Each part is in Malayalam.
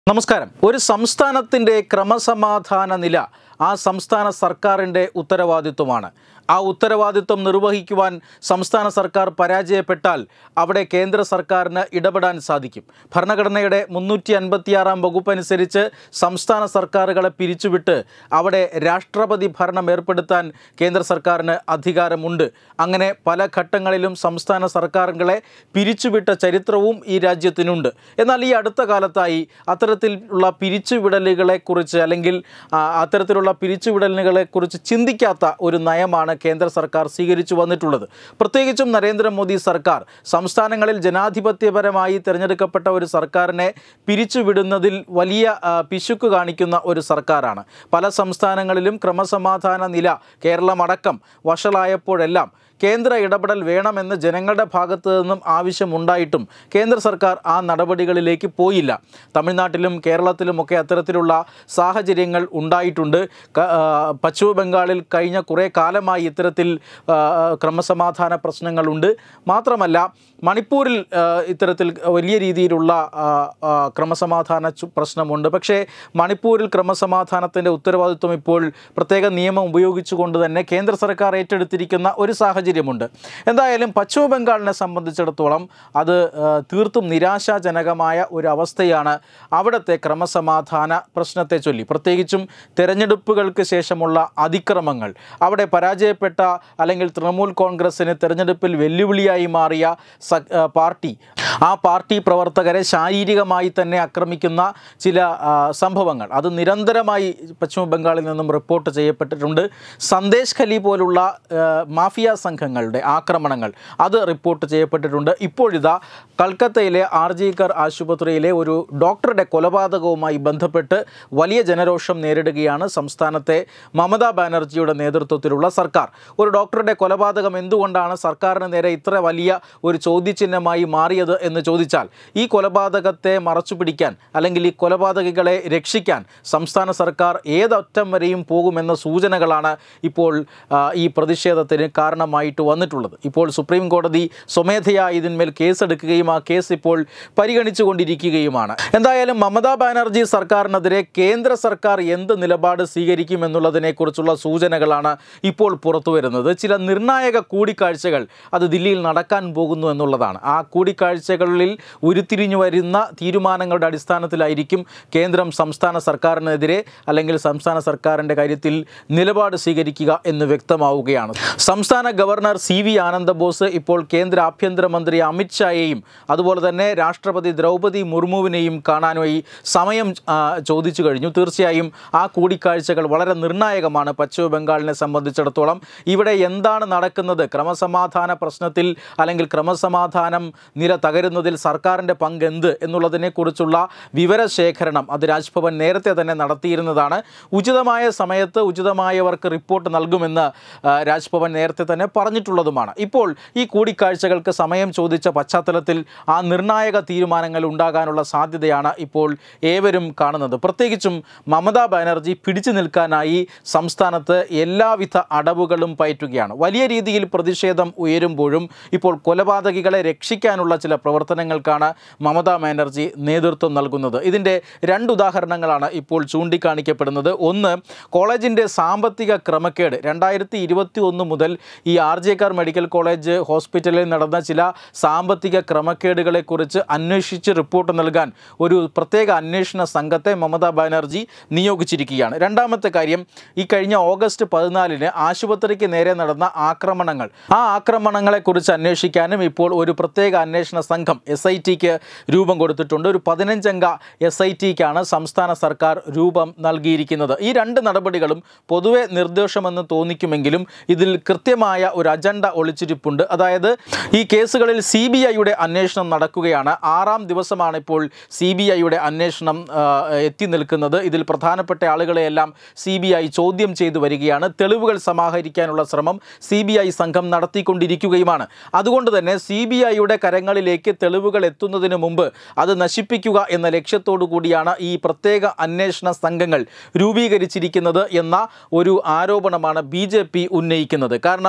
നമസ്കാരം. ഒരു സംസ്ഥാനത്തിൻ്റെ ക്രമസമാധാന നില ആ സംസ്ഥാന സർക്കാരിൻ്റെ ഉത്തരവാദിത്വമാണ്. ആ ഉത്തരവാദിത്വം നിർവഹിക്കുവാൻ സംസ്ഥാന സർക്കാർ പരാജയപ്പെട്ടാൽ അവിടെ കേന്ദ്ര സർക്കാരിന് ഇടപെടാൻ സാധിക്കും. ഭരണഘടനയുടെ 356 വകുപ്പ് അനുസരിച്ച് സംസ്ഥാന സർക്കാരുകളെ പിരിച്ചുവിട്ട് അവിടെ രാഷ്ട്രപതി ഭരണം ഏർപ്പെടുത്താൻ കേന്ദ്ര സർക്കാരിന് അധികാരമുണ്ട്. അങ്ങനെ പല ഘട്ടങ്ങളിലും സംസ്ഥാന സർക്കാരുകളെ പിരിച്ചുവിട്ട ചരിത്രവും ഈ രാജ്യത്തിനുണ്ട്. എന്നാൽ ഈ അടുത്ത കാലത്തായി അത്തരത്തിലുള്ള പിരിച്ചുവിടലുകളെക്കുറിച്ച് അല്ലെങ്കിൽ അത്തരത്തിലുള്ള പിരിച്ചുവിടലുകളെക്കുറിച്ച് ചിന്തിക്കാത്ത ഒരു നയമാണ് കേന്ദ്ര സർക്കാർ സ്വീകരിച്ചു വന്നിട്ടുള്ളത്. പ്രത്യേകിച്ചും നരേന്ദ്രമോദി സർക്കാർ സംസ്ഥാനങ്ങളിൽ ജനാധിപത്യപരമായി തിരഞ്ഞെടുക്കപ്പെട്ട ഒരു സർക്കാരിനെ പിരിച്ചുവിടുന്നതിൽ വലിയ പിശുക്ക് കാണിക്കുന്ന ഒരു സർക്കാരാണ്. പല സംസ്ഥാനങ്ങളിലും ക്രമസമാധാന നില കേരളമടക്കം വഷളായപ്പോഴെല്ലാം കേന്ദ്ര ഇടപെടൽ വേണമെന്ന് ജനങ്ങളുടെ ഭാഗത്തു നിന്നും ആവശ്യമുണ്ടായിട്ടും കേന്ദ്ര സർക്കാർ ആ നടപടികളിലേക്ക് പോയില്ല. തമിഴ്നാട്ടിലും കേരളത്തിലുമൊക്കെ അത്തരത്തിലുള്ള സാഹചര്യങ്ങൾ ഉണ്ടായിട്ടുണ്ട്. പശ്ചിമ ബംഗാളിൽ കഴിഞ്ഞ കുറേ കാലമായി ഇത്തരത്തിൽ ക്രമസമാധാന പ്രശ്നങ്ങളുണ്ട്. മാത്രമല്ല മണിപ്പൂരിൽ ഇത്തരത്തിൽ വലിയ രീതിയിലുള്ള ക്രമസമാധാന പ്രശ്നമുണ്ട്. പക്ഷേ മണിപ്പൂരിൽ ക്രമസമാധാനത്തിൻ്റെ ഉത്തരവാദിത്വം ഇപ്പോൾ പ്രത്യേക നിയമം ഉപയോഗിച്ചുകൊണ്ട് തന്നെ കേന്ദ്ര സർക്കാർ ഏറ്റെടുത്തിരിക്കുന്ന ഒരു സാഹചര്യമുണ്ട്. എന്തായാലും പശ്ചിമ ബംഗാളിനെ സംബന്ധിച്ചിടത്തോളം അത് തീർത്തും നിരാശാജനകമായ ഒരു അവസ്ഥയാണ് അവിടുത്തെ ക്രമസമാധാന പ്രശ്നത്തെ ചൊല്ലി. പ്രത്യേകിച്ചും തെരഞ്ഞെടുപ്പുകൾക്ക് ശേഷമുള്ള അതിക്രമങ്ങൾ, അവിടെ പരാജയപ്പെട്ട അല്ലെങ്കിൽ തൃണമൂൽ കോൺഗ്രസ്സിന് തെരഞ്ഞെടുപ്പിൽ വെല്ലുവിളിയായി മാറിയ ആ പാർട്ടി പ്രവർത്തകരെ ശാരീരികമായി തന്നെ ആക്രമിക്കുന്ന ചില സംഭവങ്ങൾ അത് നിരന്തരമായി പശ്ചിമ ബംഗാളിൽ നിന്നും റിപ്പോർട്ട് ചെയ്യപ്പെട്ടിട്ടുണ്ട്. സന്ദേശ് ഖലി പോലുള്ള മാഫിയ സംഘങ്ങളുടെ ആക്രമണങ്ങൾ അത് റിപ്പോർട്ട് ചെയ്യപ്പെട്ടിട്ടുണ്ട്. ഇപ്പോഴിതാ കൽക്കത്തയിലെ RG കർ ആശുപത്രിയിലെ ഒരു ഡോക്ടറുടെ കൊലപാതകവുമായി ബന്ധപ്പെട്ട് വലിയ ജനരോഷം നേരിടുകയാണ് സംസ്ഥാനത്തെ മമതാ ബാനർജിയുടെ നേതൃത്വത്തിലുള്ള സർക്കാർ. ഒരു ഡോക്ടറുടെ കൊലപാതകം എന്തുകൊണ്ടാണ് സർക്കാരിന് നേരെ ഇത്ര വലിയ ഒരു ചോദ്യചിഹ്നമായി മാറിയത് എന്ന് ചോദിച്ചാൽ, ഈ കൊലപാതകത്തെ മറച്ചുപിടിക്കാൻ അല്ലെങ്കിൽ ഈ കൊലപാതകികളെ രക്ഷിക്കാൻ സംസ്ഥാന സർക്കാർ ഏതറ്റം വരെയും പോകുമെന്ന സൂചനകളാണ് ഇപ്പോൾ ഈ പ്രതിഷേധത്തിന് കാരണമായിട്ട് വന്നിട്ടുള്ളത്. ഇപ്പോൾ സുപ്രീം കോടതി സ്വമേധയാ ഇതിന്മേൽ കേസെടുക്കുകയും ആ കേസ് ഇപ്പോൾ പരിഗണിച്ചു കൊണ്ടിരിക്കുകയുമാണ്. എന്തായാലും മമതാ ബാനർജി സർക്കാരിനെതിരെ കേന്ദ്ര സർക്കാർ എന്ത് നിലപാട് സ്വീകരിക്കുമെന്നുള്ളതിനെക്കുറിച്ചുള്ള സൂചനകളാണ് ഇപ്പോൾ പുറത്തു വരുന്നത്. ചില നിർണായക കൂടിക്കാഴ്ചകൾ അത് ദില്ലിയിൽ നടക്കാൻ പോകുന്നു എന്നുള്ളതാണ്. ആ കൂടിക്കാഴ്ചകളിൽ ഉരുത്തിരിഞ്ഞു വരുന്ന തീരുമാനങ്ങളുടെ അടിസ്ഥാനത്തിലായിരിക്കും കേന്ദ്രം സംസ്ഥാന സർക്കാരിനെതിരെ അല്ലെങ്കിൽ സംസ്ഥാന സർക്കാരിൻ്റെ കാര്യത്തിൽ നിലപാട് സ്വീകരിക്കുക എന്ന് വ്യക്തമാവുകയാണ്. സംസ്ഥാന ഗവർണർ CV ആനന്ദബോസ് ഇപ്പോൾ കേന്ദ്ര ആഭ്യന്തരമന്ത്രി അമിത് ഷായെയും അതുപോലെ തന്നെ രാഷ്ട്രപതി ദ്രൗപദി മുർമുവിനെയും കാണാനായി സമയം ചോദിച്ചു കഴിഞ്ഞു. തീർച്ചയായും ആ കൂടിക്കാഴ്ചകൾ വളരെ നിർണായകമാണ് പശ്ചിമ ബംഗാളിനെ സംബന്ധിച്ചിടത്തോളം. ഇവിടെ എന്താണ് നടക്കുന്നത്, ക്രമസമാധാന പ്രശ്നത്തിൽ അല്ലെങ്കിൽ ക്രമസമാധാനം നില തകരുന്നതിൽ സർക്കാരിൻ്റെ പങ്ക് എന്ത് എന്നുള്ളതിനെക്കുറിച്ചുള്ള വിവരശേഖരണം അത് രാജ്ഭവൻ നേരത്തെ തന്നെ നടത്തിയിരുന്നതാണ്. ഉചിതമായ സമയത്ത് ഉചിതമായവർക്ക് റിപ്പോർട്ട് നൽകുമെന്ന് രാജ്ഭവൻ നേരത്തെ തന്നെ പറഞ്ഞിട്ടുള്ളതുമാണ്. ഇപ്പോൾ ഈ കൂടിക്കാഴ്ചകൾക്ക് സമയം ചോദിച്ച പശ്ചാത്തലത്തിൽ ആ നിർണായക തീരുമാനങ്ങൾ ഉണ്ടാകാനുള്ള സാധ്യതയാണ് ഇപ്പോൾ ഏവരും കാണുന്നത്. പ്രത്യേകിച്ചും മമതാ ബാനർജി പിടിച്ചു നിൽക്കാനായി സംസ്ഥാനത്ത് എല്ലാവിധ അടവുകളും പയറ്റുകയാണ്. വലിയ രീതിയിൽ പ്രതിഷേധം ഉയരുമ്പോഴും ഇപ്പോൾ കൊലപാതകികളെ രക്ഷിക്കാനുള്ള ചില പ്രവർത്തനങ്ങൾക്കാണ് മമതാ ബാനർജി നേതൃത്വം നൽകുന്നത്. ഇതിൻ്റെ 2 ഉദാഹരണങ്ങളാണ് ഇപ്പോൾ ചൂണ്ടിക്കാണിക്കപ്പെടുന്നത്. ഒന്ന്, കോളേജിൻ്റെ സാമ്പത്തിക ക്രമക്കേട് 2021 മുതൽ ഈ RG കർ മെഡിക്കൽ കോളേജ് ഹോസ്പിറ്റലിൽ നടന്ന ചില സാമ്പത്തിക ക്രമക്കേടുകളെക്കുറിച്ച് അന്വേഷിച്ച് റിപ്പോർട്ട് നൽകാൻ ഒരു പ്രത്യേക അന്വേഷണ സംഘത്തെ മമതാ ബാനർജി നിയോഗിച്ചിരിക്കുകയാണ്. രണ്ടാമത്തെ കാര്യം, ഈ കഴിഞ്ഞ ഓഗസ്റ്റ് 14 ആശുപത്രിക്ക് നേരെ നടന്ന ആക്രമണങ്ങൾ, ആ ആക്രമണങ്ങളെക്കുറിച്ച് അന്വേഷിക്കാനും ഇപ്പോൾ ഒരു പ്രത്യേക അന്വേഷണ സംഘം SITക്ക് രൂപം കൊടുത്തിട്ടുണ്ട്. ഒരു 15 അംഗ SITക്കാണ് സംസ്ഥാന സർക്കാർ രൂപം നൽകിയിരിക്കുന്നത്. ഈ 2 നടപടികളും പൊതുവെ നിർദ്ദോഷമെന്ന് തോന്നിക്കുമെങ്കിലും ഇതിൽ കൃത്യമായ ഒരു അജണ്ട ഒളിച്ചിരിപ്പുണ്ട്. അതായത് ഈ കേസുകളിൽ CBIയുടെ അന്വേഷണം നടക്കുകയാണ്. 6ാം ദിവസമാണ് ഇപ്പോൾ CBIയുടെ അന്വേഷണം എത്തി നിൽക്കുന്നത്. ഇതിൽ പ്രധാനപ്പെട്ട ആളുകളെയെല്ലാം CBI ചോദ്യം ചെയ്തു വരികയാണ്. തെളിവുകൾ സമാഹരിക്കാനുള്ള ശ്രമം CBI സംഘം നടത്തിക്കൊണ്ടിരിക്കുകയുമാണ്. അതുകൊണ്ട് തന്നെ CBIയുടെ കരങ്ങളിലേക്ക് തെളിവുകൾ എത്തുന്നതിന് മുമ്പ് അത് നശിപ്പിക്കുക എന്ന ലക്ഷ്യത്തോടു കൂടിയാണ് ഈ പ്രത്യേക അന്വേഷണ സംഘങ്ങൾ രൂപീകരിച്ചിരിക്കുന്നത് എന്ന ഒരു ആരോപണമാണ് BJP ഉന്നയിക്കുന്നത്. കാരണം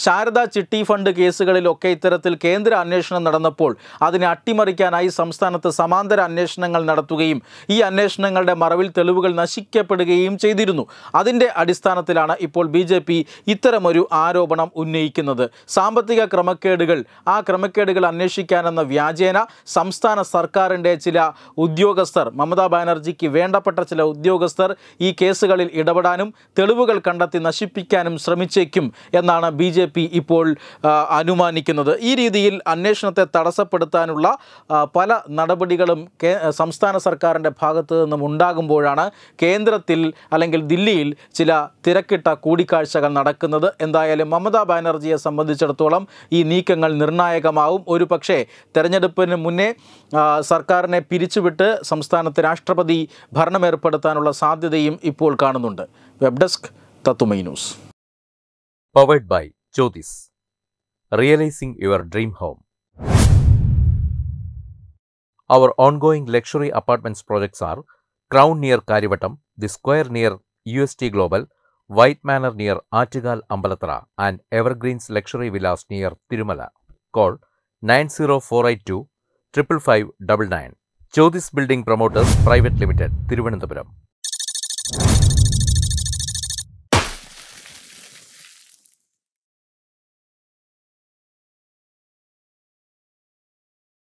ശാരദാ ചിട്ടി ഫണ്ട് കേസുകളിലൊക്കെ ഇത്തരത്തിൽ കേന്ദ്ര അന്വേഷണം നടന്നപ്പോൾ അതിനെ അട്ടിമറിക്കാനായി സംസ്ഥാനത്ത് സമാന്തര അന്വേഷണങ്ങൾ നടത്തുകയും ഈ അന്വേഷണങ്ങളുടെ മറവിൽ തെളിവുകൾ നശിക്കപ്പെടുകയും ചെയ്തിരുന്നു. അതിൻ്റെ അടിസ്ഥാനത്തിലാണ് ഇപ്പോൾ BJP ഇത്തരമൊരു ആരോപണം ഉന്നയിക്കുന്നത്. സാമ്പത്തിക ക്രമക്കേടുകൾ, ആ ക്രമക്കേടുകൾ അന്വേഷിക്കാനെന്ന വ്യാജേന സംസ്ഥാന സർക്കാരിൻ്റെ ചില ഉദ്യോഗസ്ഥർ, മമതാ ബാനർജിക്ക് വേണ്ടപ്പെട്ട ചില ഉദ്യോഗസ്ഥർ ഈ കേസുകളിൽ ഇടപെടാനും തെളിവുകൾ കണ്ടെത്തി നശിപ്പിക്കാനും ശ്രമിച്ചേക്കും എന്നാണ് BJP ഇപ്പോൾ അനുമാനിക്കുന്നത്. ഈ രീതിയിൽ അന്വേഷണത്തെ തടസ്സപ്പെടുത്താനുള്ള പല നടപടികളും സംസ്ഥാന സർക്കാരിൻ്റെ ഭാഗത്തു നിന്നും ഉണ്ടാകുമ്പോഴാണ് കേന്ദ്രത്തിൽ അല്ലെങ്കിൽ ദില്ലിയിൽ ചില തിരക്കിട്ട കൂടിക്കാഴ്ചകൾ നടക്കുന്നത്. എന്തായാലും മമതാ ബാനർജിയെ സംബന്ധിച്ചിടത്തോളം ഈ നീക്കങ്ങൾ നിർണായകമാവും. ഒരു പക്ഷേ തെരഞ്ഞെടുപ്പിന് മുന്നേ സർക്കാരിനെ പിരിച്ചുവിട്ട് സംസ്ഥാനത്ത് രാഷ്ട്രപതി ഭരണമേർപ്പെടുത്താനുള്ള സാധ്യതയും ഇപ്പോൾ കാണുന്നുണ്ട്. വെബ് ഡെസ്ക് തത്തുമൈ news. Powered by Jyothis. Realizing your dream home. Our ongoing luxury apartments projects are Crown near Karivattam, The Square near UST Global, White Manor near Attigal Ambalathara, and Evergreens Luxury Villas near Tirumala. Call 90482 55599. Jyothis Building Promoters Private Limited, Thiruvananthapuram.